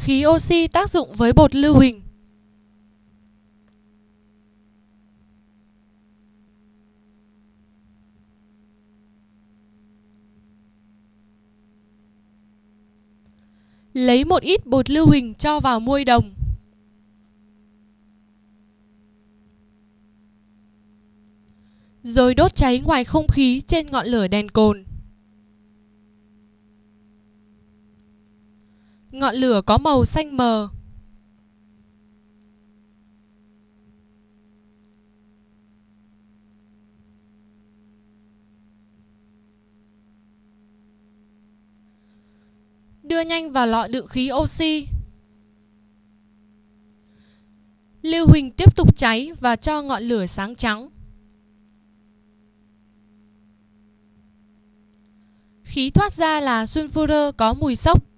Khí oxy tác dụng với bột lưu huỳnh. Lấy một ít bột lưu huỳnh cho vào muôi đồng. Rồi đốt cháy ngoài không khí trên ngọn lửa đèn cồn. Ngọn lửa có màu xanh mờ. Đưa nhanh vào lọ đựng khí oxy. Lưu huỳnh tiếp tục cháy và cho ngọn lửa sáng trắng. Khí thoát ra là sulfur có mùi xốc.